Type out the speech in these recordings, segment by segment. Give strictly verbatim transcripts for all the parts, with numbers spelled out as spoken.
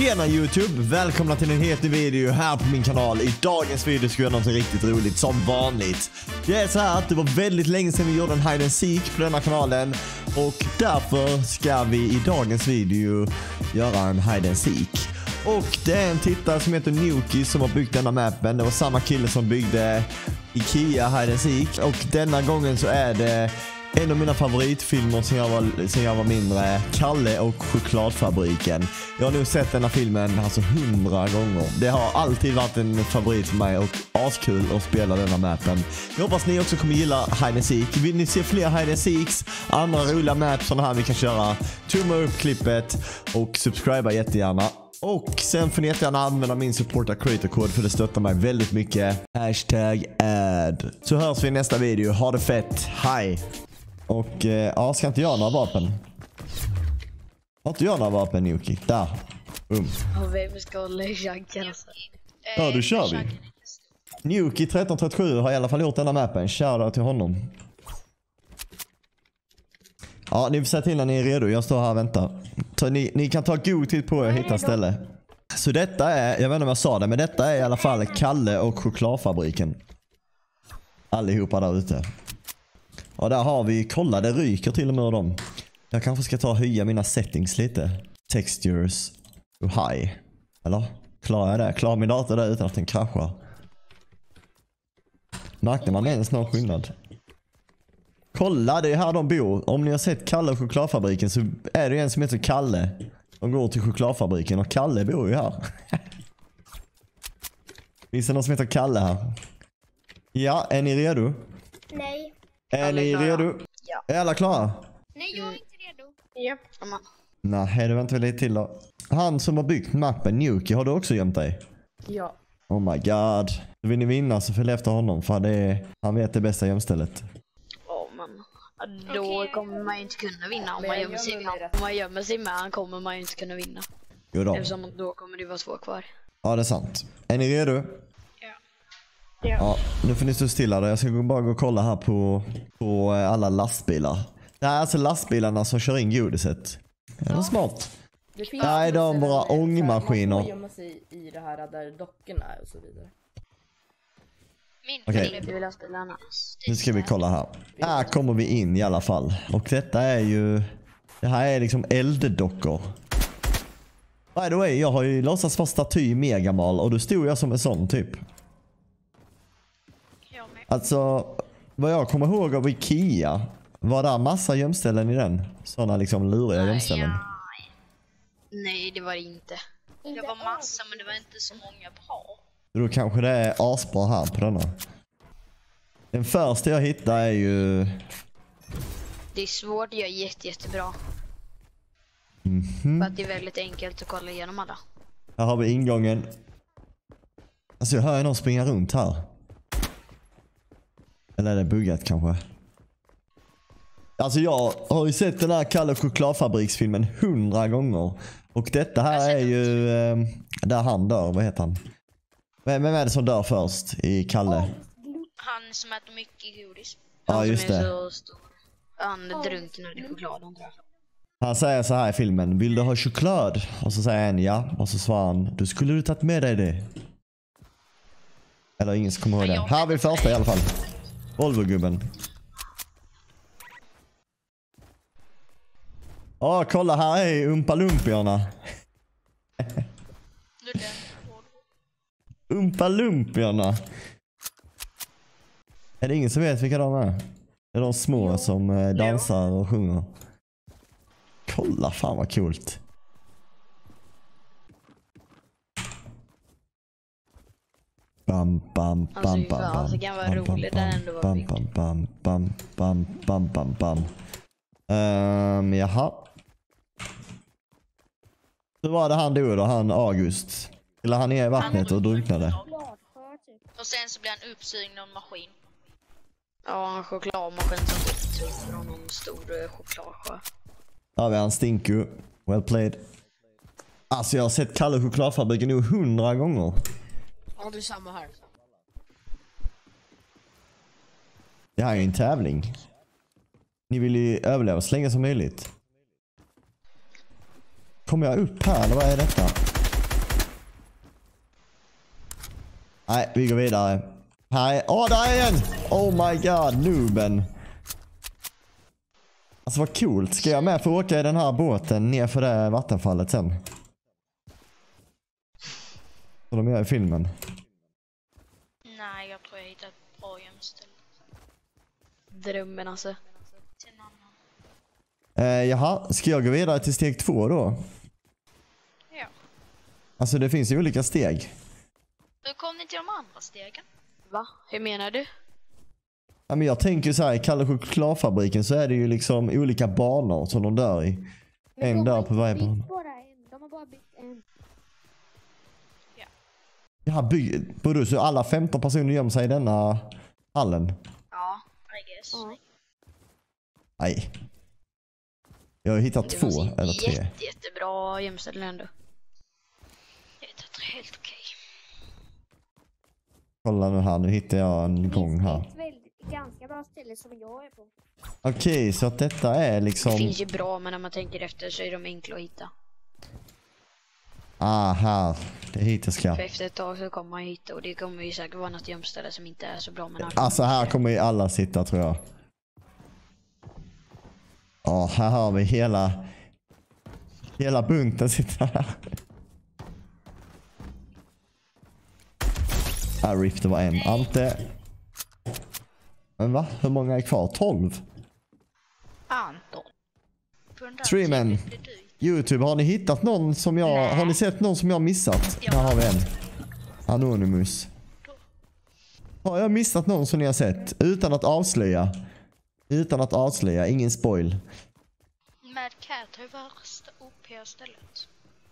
Tjena YouTube, välkomna till en helt ny video här på min kanal. I dagens video ska jag göra något riktigt roligt som vanligt. Det är så här att det var väldigt länge sedan vi gjorde en hide and seek på denna kanalen. Och därför ska vi i dagens video göra en hide and seek. Och det är en tittare som heter Nuki som har byggt denna mappen. Det var samma kille som byggde Ikea hide and seek. Och denna gången så är det en av mina favoritfilmer sen jag var, sen jag var mindre, Kalle och chokladfabriken. Jag har nu sett denna filmen alltså hundra gånger. Det har alltid varit en favorit för mig och askul att spela denna mappen. Jag hoppas ni också kommer gilla hide and seek. Vill ni se fler hide and seeks, andra roliga maps sådana här vi kan köra, tumma upp klippet och subscriba jättegärna. Och sen får ni jättegärna använda min supporta creator-kod för det stöttar mig väldigt mycket. Hashtag ad. Så hörs vi i nästa video. Ha det fett. Hej! Och eh, ja, ska inte göra några vapen? Har inte jag några vapen, Nuki? Där. Um. Och vem ska hålla i jaggen alltså? Ja, då kör vi. Nuki tretton trettiosju har i alla fall gjort denna mappen. Shoutout till honom. Ja, ni får säga till när ni är redo. Jag står här och väntar. Så ni, ni kan ta god tid på er att hitta ställe. Så detta är, jag vet inte om jag sa det, men detta är i alla fall Kalle och chokladfabriken. Allihopa där ute. Och där har vi, kolla det ryker till och med dem. Jag kanske ska ta och höja mina settings lite. Textures och high. Eller? Klarar jag det? Klarar min dator där utan att den kraschar? Märkte man ens någon skillnad? Kolla, det är här de bor. Om ni har sett Kalle och chokladfabriken så är det en som heter Kalle. De går till chokladfabriken och Kalle bor ju här. Finns det någon som heter Kalle här? Ja, är ni redo? Nej. Är ni redo? Ja. Är alla klara? Nej, jag är inte redo. Japp. Yep. Nej, det väntar vi lite till då. Han som har byggt mappen, Nuki, har du också gömt dig? Ja. Oh my god. Vill ni vinna så följ efter honom för det är, han vet det bästa gömstället. Åh man. Då Okej. kommer man ju inte kunna vinna om man gömmer sig med han. Om man gömmer sig med han kommer man ju inte kunna vinna. Jo då. Eftersom då kommer det vara två kvar. Ja, det är sant. Är ni redo? Ja. Ja, nu får ni stå stilla där. Jag ska bara gå och kolla här på, på alla lastbilar. Det här är alltså lastbilarna som kör in godiset. Är det smart? Det finns Nej, de är bara ångmaskiner. Man får gömma sig i det här där dockorna är och så vidare. Min Okej. okay. Det vill jag spela Nu ska vi kolla här. Här kommer vi in i alla fall. Och detta är ju... Det här är liksom elddockor. By the way, jag har ju låtsats vara staty i Megamal och då stod jag som en sån typ. Jag med. Alltså, vad jag kommer ihåg av Ikea var där massa gömställen i den. Såna liksom luriga gömställen. Nej, det var det inte. Det var massa, men det var inte så många bra. Då kanske det är asbra här på denna. Den första jag hittar är ju... Det är svårt att göra jätte, jättebra. Mhm. För att det är väldigt enkelt att kolla igenom alla. Här har vi ingången. Alltså jag hör ju någon springa runt här. Eller är det buggat kanske? Alltså jag har ju sett den här Kalle chokladfabriksfilmen hundra gånger. Och detta här är ju eh, där han dör, vad heter han? Vem är det som dör först i Kalle? Han som äter mycket godis. Ja, Han just som är det. så stor. Han drunknar i chokladen. Han säger så här i filmen: vill du ha choklad? Och så säger han ja. Och så svarar han: du skulle du tagit med dig det. Eller ingen som kommer ihåg det. Här har vi första i alla fall. Volvo-gubben. Åh, kolla här är Umpalumpierna. Du den. Umpalumpierna. Är det ingen som vet vilka de är? Det är de små som eh, dansar och sjunger. Kolla, fan vad coolt. Bam bam bam Alltså, bam fan, bam det kan vara bam, roligt bam, där ändå var bam byggt. bam bam bam bam bam bam bam. Ehm, jaha. Så var det han dog då, han August. Eller han är i vattnet och drunknade. Och sen så blir han uppsugd av en maskin. Ja, en chokladmaskin som typ tog från någon stor eh, chokladsjö. Ja, vi har en Stinku. Well played. Alltså jag har sett Kalle chokladfabriken nu hundra gånger. Ja, det är samma här. Det här är en tävling. Ni vill ju överleva så länge som möjligt. Kommer jag upp här eller vad är detta? Nej, vi går vidare. Här är... Åh, där är en! Oh my god, nooben. Alltså vad coolt. Ska jag med för att åka i den här båten ner för det vattenfallet sen? Så de gör i filmen. Nej, jag tror jag hittar ett bra gömställe. Drömmen alltså. Till en annan. Eh, jaha, ska jag gå vidare till steg två då? Ja. Alltså det finns ju olika steg. Hur kom ni till de andra stegen? Va? Hur menar du? Ja, men jag tänker så här, i Kalle chokladfabriken så är det ju liksom olika banor som de dör i. En dör på varje bana. De har bara byggt en. Ja, bygg... Både så alla femton personer gömmer sig i denna hallen. Ja, I guess. Ja. Nej. Jag har hittat Det två var eller tre. Jätte, jättebra gömställe ändå. Jag hittar tre helt okej. Kolla nu här, nu hittar jag en gång här. Ett väldigt, ganska bra ställe som jag är på. Okej, så att detta är liksom... Det finns ju bra, men när man tänker efter så är de enkla att hitta. Ah, här. Det är hit jag ska. För efter ett tag så kommer man hitta, och det kommer ju säkert vara något gömställe som inte är så bra. Men Alltså här kommer ju alla sitta tror jag. Ja, här har vi hela... Hela bunten sitter här. Ah, RIP, det var en. Ante. Men va? Hur många är kvar? tolv? Anton. På den där Streamen. tiden blir du- YouTube, har ni hittat någon som jag... Nej. Har ni sett någon som jag har missat? Ja. Här har vi en. Anonymous. Har jag missat någon som ni har sett? Utan att avslöja. Utan att avslöja, ingen spoil. Mad Cat har ju värsta O P-stället.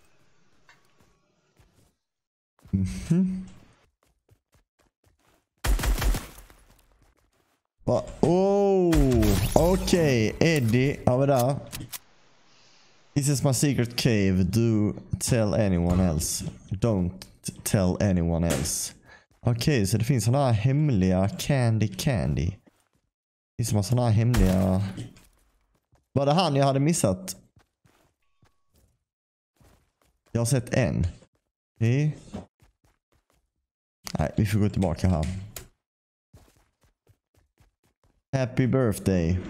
Va? Oh, okej. Okay. Eddie, har vi där. This is my secret cave. Do tell anyone else. Don't tell anyone else. Okej, okay, så det finns såna här hemliga candy candy. Det finns såna här hemliga... Var det han jag hade missat? Jag har sett en. Okay. Nej, vi får gå tillbaka här. Happy birthday.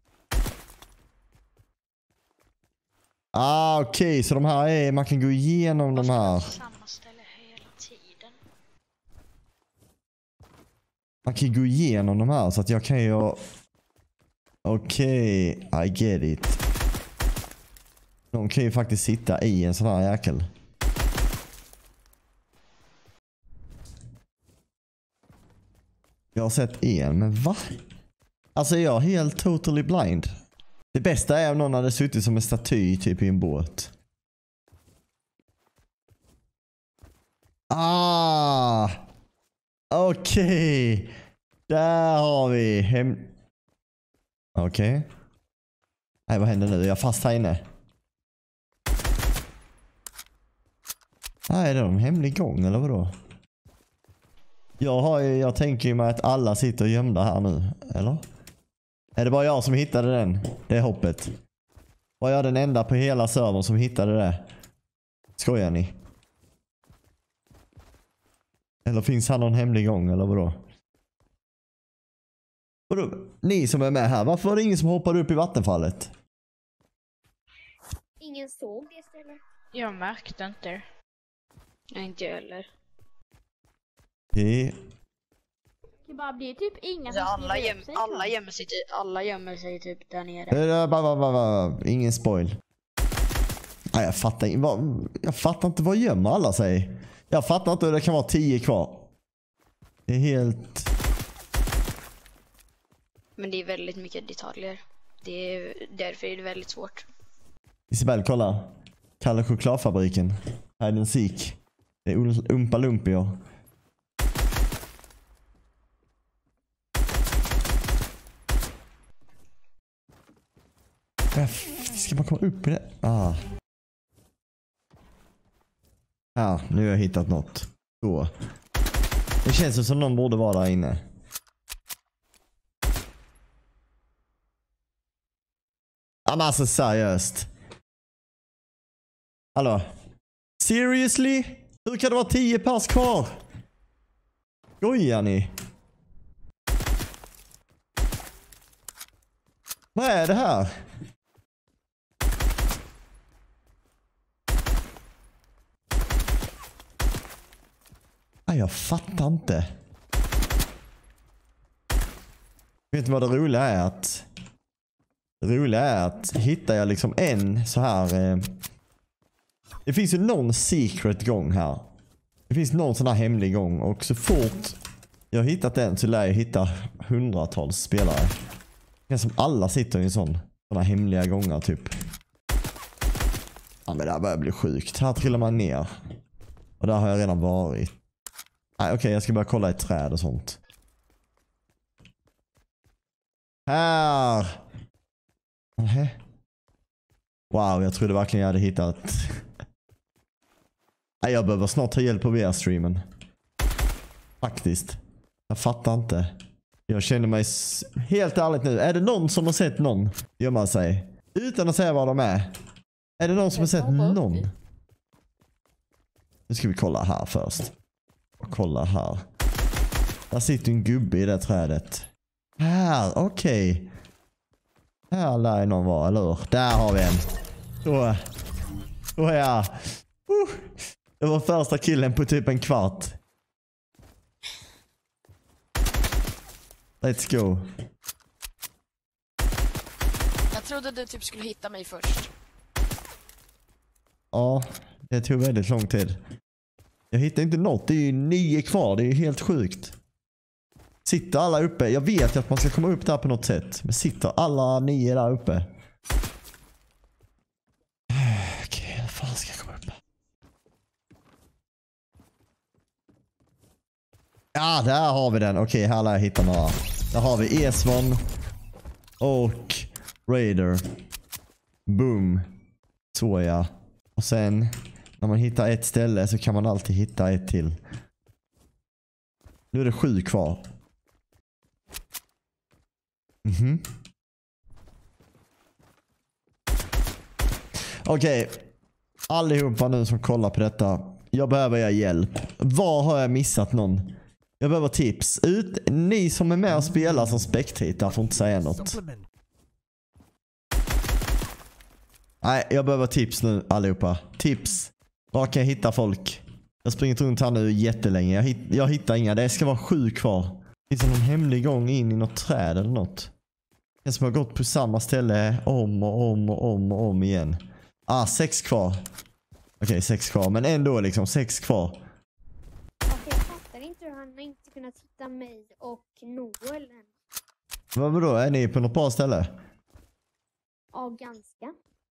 Ah, okej. Okay. Så de här är... Man kan gå igenom de här. Samma ställe hela tiden. Man kan gå igenom de här så att jag kan ju... Okej, okay, I get it. De kan ju faktiskt sitta i en sån här jäkel. Jag har sett en, men va? Alltså jag är helt totally blind. Det bästa är om någon hade suttit som en staty typ i en båt. Ah! Okej. Okay. Där har vi hem... Okej. Okay. Nej, vad händer nu? Jag är fast här inne. Nej, är det en hemlig gång eller vadå? Jag, har ju, jag tänker ju mig att alla sitter gömda här nu, eller? Är det bara jag som hittade den? Det är hoppet. Var jag den enda på hela servern som hittade det? Skojar ni? Eller finns här någon hemlig gång eller vadå? Vadå? Ni som är med här, varför var det ingen som hoppade upp i vattenfallet? Ingen såg det stället. Jag märkte inte det. Nej, inte jag heller. Det... Det bara blir typ inga Alltså, som alla, skriver göm, upp sig alla, för. gömmer sig typ, alla gömmer sig typ där nere. Äh, ba, ba, ba, ba. Ingen spoil. Nej, jag fattar inte. Vad- Jag fattar inte vad gömmer alla sig. Jag fattar inte hur det kan vara tio kvar. Det är helt... Men det är väldigt mycket detaljer. Det är, därför är det väldigt svårt. Isabel, kolla. Kalle chokladfabriken. Här är den sik. Det är ul- Umpa Lumpier. Äh, Ska man komma upp i det? Ah. Ja, nu har jag hittat något. Så. Det känns ju som någon borde vara där inne. Ja, men alltså seriöst. Hallå? Seriously? Hur kan det vara tio pers kvar? Skojar ni? Vad är det här? Nej, jag fattar inte. Vet du vad det roliga är? Att det roliga är att hittar jag liksom en så här... Eh, det finns ju någon secret gång här. Det finns någon sån här hemlig gång. Och så fort jag har hittat den så lär jag hitta hundratals spelare. Det är som alla sitter i en sån. Såna hemliga gångar typ. Ja men det här börjar bli sjukt. Här trillar man ner. Och där har jag redan varit. Nej okej, okay, jag ska bara kolla ett träd och sånt. Här! Nej. Wow, jag trodde verkligen jag hade hittat. Nej, jag behöver snart ta hjälp av er streamen. Faktiskt. Jag fattar inte. Jag känner mig s- helt ärligt nu. Är det någon som har sett någon? Gör man sig. Utan att säga vad de är. Är det någon som har sett någon? Nu ska vi kolla här först. Och kolla här. Där sitter en gubbe i det trädet. Här, okej. Okay. Här lär någon vara, eller hur? Där har vi en. Så. Så ja. Uh. Det var första killen på typ en kvart. Let's go. Jag trodde du typ skulle hitta mig först. Ja, det tog väldigt lång tid. Jag hittar inte något. Det är ju nio kvar. Det är ju helt sjukt. Sitter alla uppe? Jag vet att man ska komma upp där på något sätt. Men sitter alla nio där uppe? Okej, hur fan ska jag komma upp? Ja, där har vi den. Okej, här lär jag hitta några. Där har vi Esvon och Raider. Boom. Så ja. Och sen när man hittar ett ställe så kan man alltid hitta ett till. Nu är det sju kvar. Mhm. Okej. Okay. Allihopa nu som kollar på detta. Jag behöver er hjälp. Var har jag missat någon? Jag behöver tips. Ut, ni som är med och spelar som spectator får inte säga något. Nej, jag behöver tips nu allihopa. Tips. Var kan jag hitta folk? Jag springer runt här nu jättelänge. Jag, hitt, jag hittar inga. Det ska vara sju kvar. Finns det någon hemlig gång in i något träd eller något? Jag som har gått på samma ställe om och om och om och om igen. Ah, sex kvar. Okej, okay, sex kvar. Men ändå liksom, sex kvar. Alltså, jag fattar inte hur han inte kunnat hitta mig och Noel än. Vad vadå? Är ni på något bra ställe? Ja, ganska.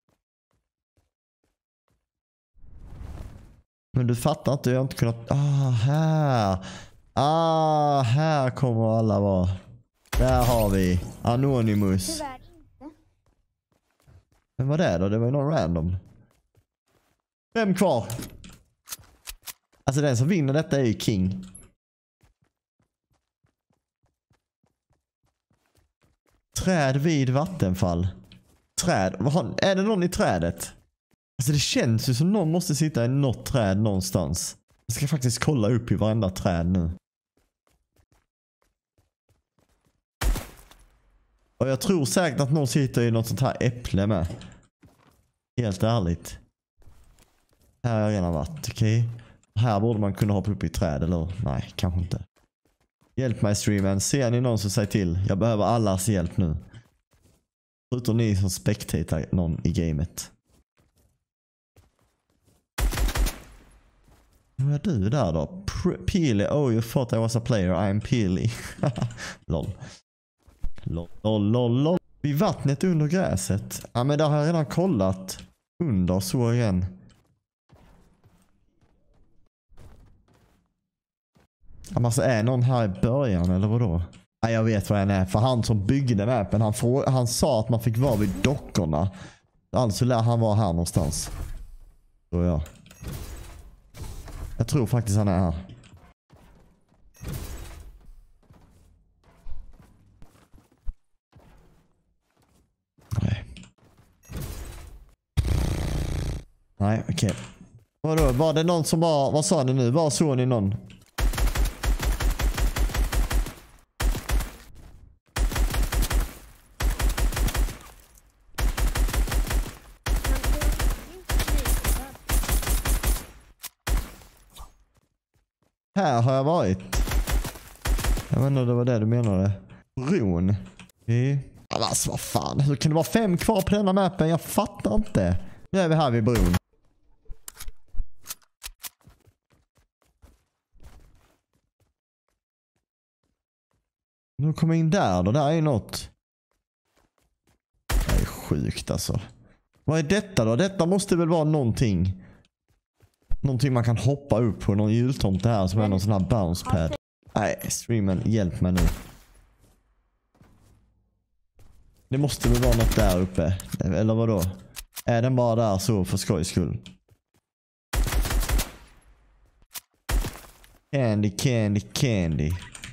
Men du fattar inte, jag har inte kunnat... Ah, här. Ah, här kommer alla vara. Där har vi Anonymous. Tyvärr inte. Men vad är det då? Det var ju någon random. Fem kvar. Alltså den som vinner detta är ju King. Träd vid vattenfall. Träd. Är det någon i trädet? Alltså det känns ju som någon måste sitta i något träd någonstans. Jag ska faktiskt kolla upp i varenda träd nu. Och jag tror säkert att någon sitter i något sånt här äpple med. Helt ärligt. Här har jag redan varit, okej. Okay. Här borde man kunna hoppa upp i träd, eller? Nej, kanske inte. Hjälp mig streamen. Ser ni någon som säger till? Jag behöver allas hjälp nu. Förutom ni som spectator någon i gamet. Vad är du där då? Peely. Oh, you thought I was a player. I'm Peely. Lol. Lol, lol, lol, lol. Vid vattnet under gräset. Ja, men där har jag redan kollat. Under så igen. Ja, men alltså är någon här i början eller vadå? Ja, jag vet vad han är. För han som byggde mappen, han, får, han sa att man fick vara vid dockorna. Alltså lär han vara här någonstans. Så ja. Jag tror faktiskt han är här. Nej. Nej, okej. Okay. Vadå? Var det någon som var... Vad sa ni nu? Var såg ni någon? Här har jag varit. Jag vet inte om det var det du menade. Bron. Okej. Alltså vad fan. Hur kan det vara fem kvar på denna mappen? Jag fattar inte. Nu är vi här vid bron. Nu kommer jag in där då. Där är något. Det är sjukt alltså. Vad är detta då? Detta måste väl vara någonting. Någonting man kan hoppa upp på. Någon jultomte här som är någon sån här bounce pad. Nej, streamen, hjälp mig nu. Det måste väl vara något där uppe. Eller vad då? Är den bara där så för skojs skull? Candy, candy, candy.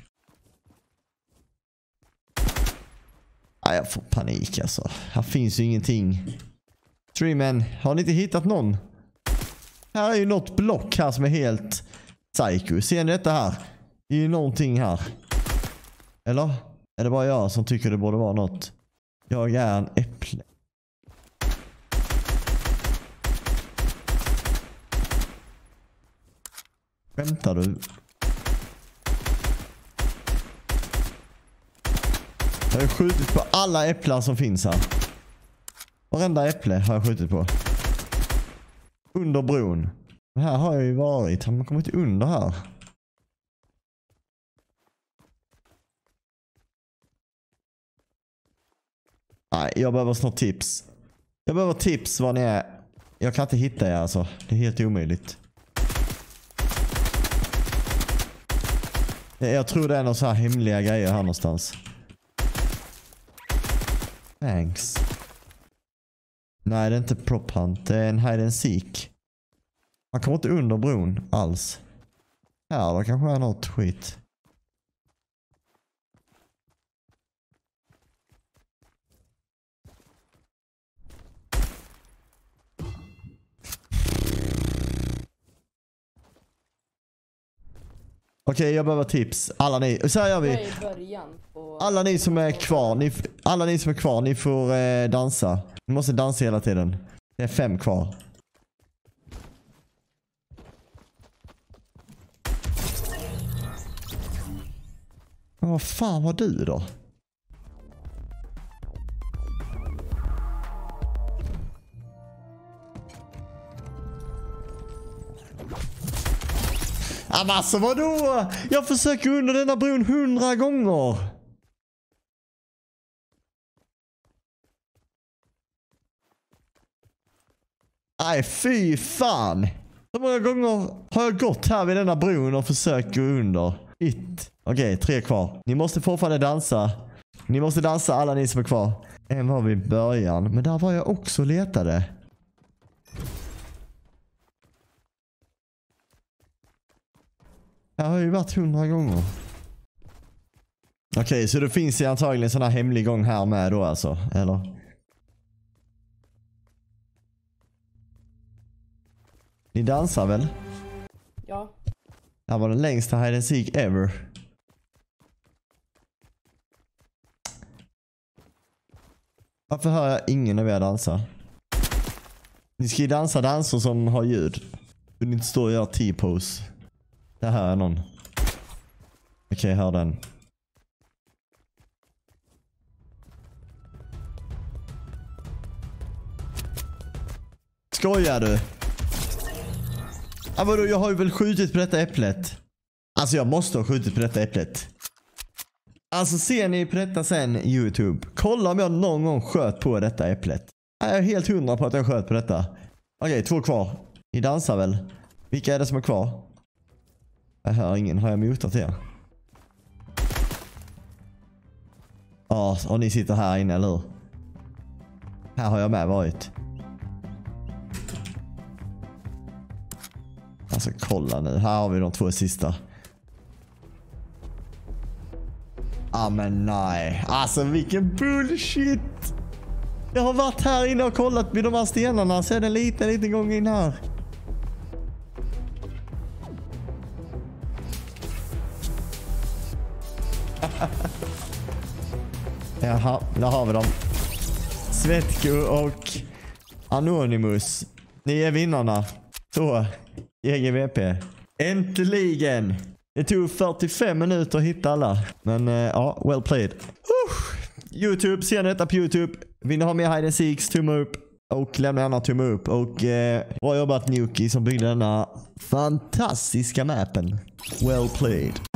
Nej, jag får panik alltså. Här finns ju ingenting. Streamen, har ni inte hittat någon? Här är ju något block här som är helt psycho. Ser ni detta här? Det är ju någonting här. Eller? Är det bara jag som tycker det borde vara något? Jag är en äpple. Skämtar du? Jag har skjutit på alla äpplen som finns här. Varenda äpple har jag skjutit på. Under bron. Men här har jag ju varit. Har man kommit under här? Nej, jag behöver snart tips. Jag behöver tips var ni är. Jag kan inte hitta er alltså. Det är helt omöjligt. Jag tror det är några så här hemliga grejer här någonstans. Thanks. Nej, det är inte prop hunt. Det är en hide and seek. Man kommer inte under bron alls. Här då kanske är något skit. Okej, okay, jag behöver tips. Alla ni, så här gör vi. Alla ni som är kvar, ni, alla ni som är kvar, ni får eh, dansa. Ni måste dansa hela tiden. Det är fem kvar. Men vad fan var du då? Ja, men alltså vadå? Jag försöker under denna bron hundra gånger. Nej, fy fan. Så många gånger har jag gått här vid denna bron och försökt gå under. Ett. Okej, okay, tre kvar. Ni måste fortfarande dansa. Ni måste dansa, alla ni som är kvar. En var vid början, men där var jag också letade. Jag har ju varit hundra gånger. Okej, okay, så det finns ju antagligen sån här hemlig gång här med då alltså, eller? Ni dansar väl? Ja. Det här var den längsta hide and seek ever. Varför hör jag ingen av er dansa? Ni ska ju dansa danser som har ljud. Du vill inte stå och göra T-pose. Det här är någon. Okej, okay, hör den. Skojar du? Ja, vadå, jag har ju väl skjutit på detta äpplet. Alltså jag måste ha skjutit på detta äpplet. Alltså ser ni på detta sen YouTube. Kolla om jag någon gång sköt på detta äpplet. Jag är helt hundra på att jag sköt på detta. Okej, okay, två kvar. Ni dansar väl? Vilka är det som är kvar? Jag hör ingen. Har jag mutat er? Ja, och ni sitter här inne, eller hur? Här har jag med varit. Alltså kolla nu. Här har vi de två sista. Ah men nej. Alltså vilken bullshit. Jag har varit här inne och kollat vid de här stenarna. Så är det en liten, liten gång in här. Jaha, där har vi dem. Svetko och Anonymous. Ni är vinnarna. Så, G G V P. Äntligen! Det tog fyrtiofem minuter att hitta alla. Men uh, ja, well played. Uh, YouTube, ser ni detta på YouTube? Vill ni ha mer hide and seeks, tumme upp. Och lämna gärna tumme upp. Och uh, bra jobbat Nuki som byggde denna fantastiska mappen. Well played.